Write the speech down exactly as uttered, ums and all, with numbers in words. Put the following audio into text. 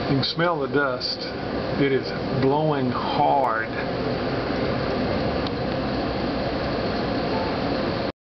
You can smell the dust. It is blowing hard.